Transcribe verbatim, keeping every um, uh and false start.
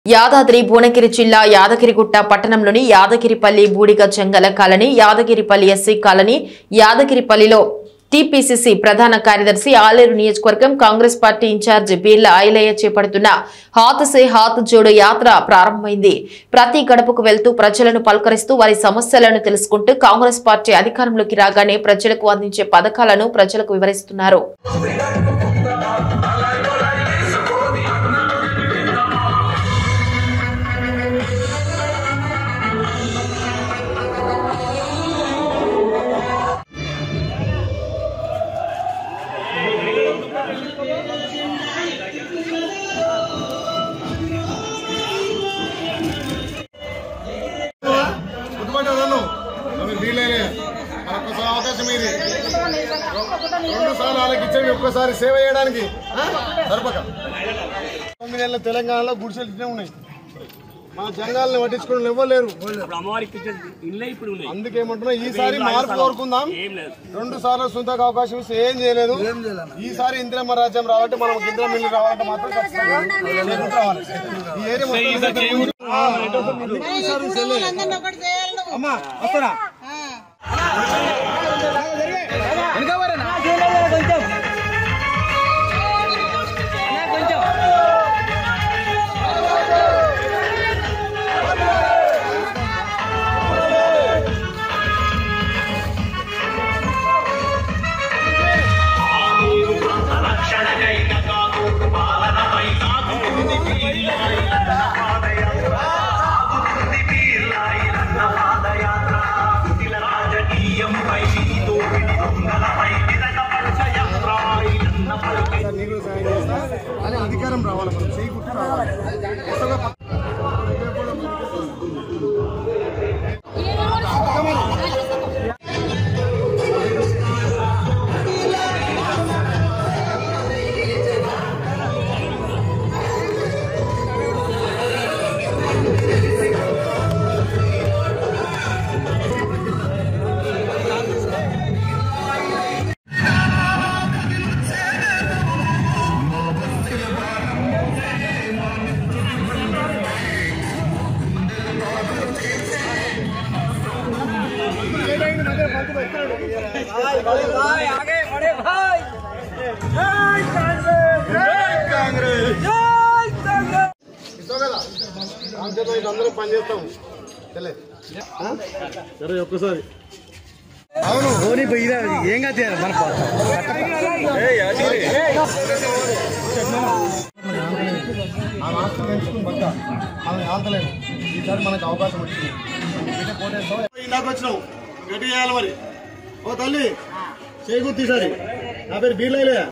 యాదాద్రి భువనగిరి జిల్లా యాదగిరిగుట్ట పట్టణంలోని Yadagiripalli Budiga Jangala colony, Yadagiripalli SC colony, యాదగిరిపల్లిలో టీపీసీసీ ప్రధాన కార్యదర్శి ఆలేరు నియోజకవర్గం కాంగ్రెస్ పార్టీ ఇన్ఛార్జ్ బీర్ల ఐలయ్య చేపడుతున్న హాత్ సే హాత్ జోడో యాత్ర ప్రారంభమైంది. ప్రతి గడపకు వెళ్తూ ప్రజలను పలకరిస్తూ వారి సమస్యలను తెలుసుకుంటూ కాంగ్రెస్ పార్టీ అధికారంలోకి రాగానే ప్రజలకు అందించే పథకాలను ప్రజలకు వివరిస్తున్నారు. అవకాశం ఇది రెండు సార్లు వాళ్ళకి ఇచ్చేవి ఒక్కసారి సేవ చేయడానికి సరిపక తొమ్మిదేళ్ళ తెలంగాణలో గుడిసెలు ఉన్నాయి. మన జంగాలను పట్టించుకోవడం ఇవ్వలేరు. అందుకేమంటున్నా ఈసారి మార్పు కోరుకుందాం. రెండు సార్లు సొంతకు అవకాశం ఇస్తే ఏం చేయలేదు. ఈసారి ఇందిరమ్మ రాజ్యం రావాలంటే మనం ఇందిరమ్మ ఇల్లు రావాలంటే మాత్రం రావాలి. ఈ ఏరియా అమ్మా వస్తారా అధికారం రావాలి. మనం చేయకుంటే రావాలి. आगे बढ़े भाई। जय कांग्रेस, जय कांग्रेस, जय कांग्रेस। అందరూ పని చేస్తాం. సరే ఒక్కసారి అవును ధోని పోయినా ఏం కాదు మన ఆ రాష్ట్రం పెంచుకుని పక్క మనం ఆంతలేదు. ఈసారి మనకు అవకాశం వచ్చింది. ఇందాక వచ్చినావు గట్టి చేయాలి మరి. ఓ తల్లి చేయకూర్తి. ఈసారి నా పేరు బీర్ల ఐలయ్య.